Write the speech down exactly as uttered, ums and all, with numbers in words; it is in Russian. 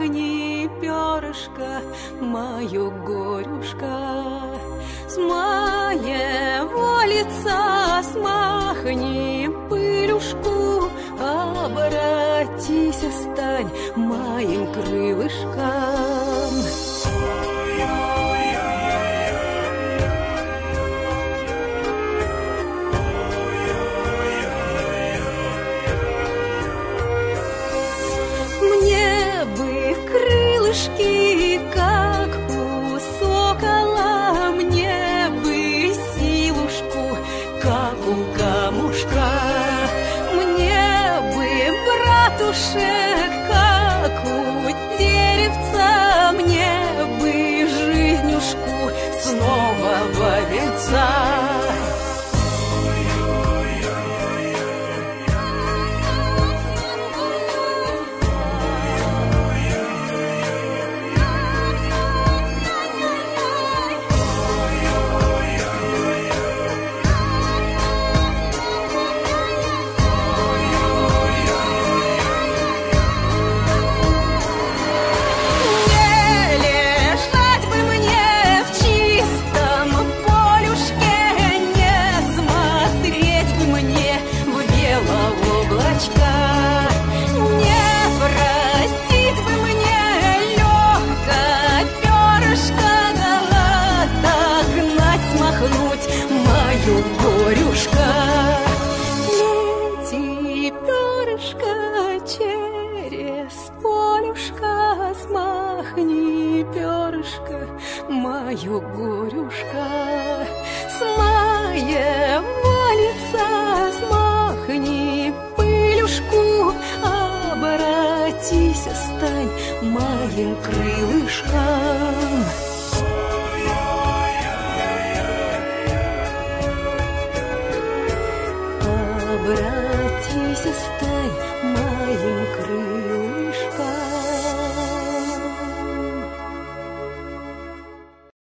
смахни перышко, мое горюшка. С моего лица смахни пылюшку, обратись, стань моим крылышком. Мне бы крылышки, как у сокола, мне бы силушку, как у камушка, мне бы братушек, как у деревца, мне бы жизнюшку снова во венца. Горюшка, лети, перышко, через полюшка, смахни перышко, мою горюшка. С моего лица смахни пылюшку, обратись, стань моим крылышком. Обратись, стань